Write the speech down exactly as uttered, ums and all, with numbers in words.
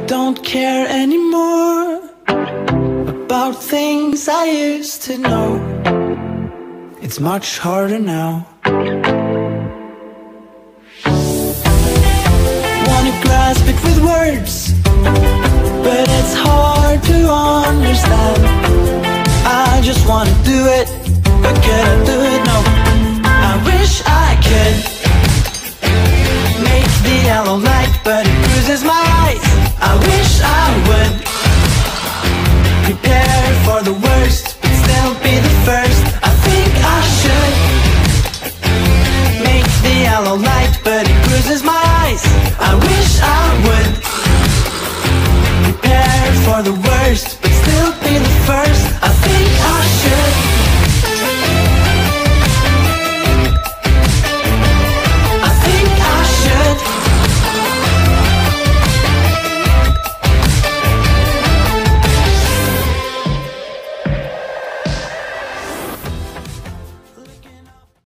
don't care anymore about things I used to know. It's much harder now. Wanna grasp it with words, but it's hard to understand. I just wanna do it, but can I do it? No. I wish I could make the yellow light, but it bruises my eyes. I wish I would prepare for the worst, but still be the first. I think I should make the yellow light, but it bruises my eyes. I wish I would